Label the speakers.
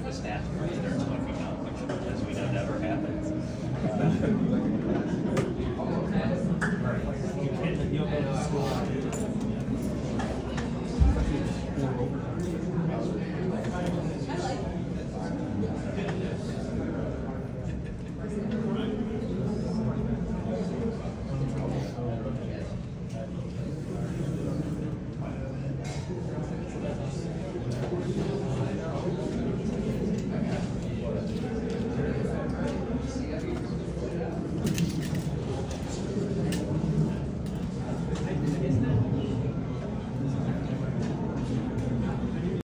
Speaker 1: the stats for you they're talking about, which as we know never happens.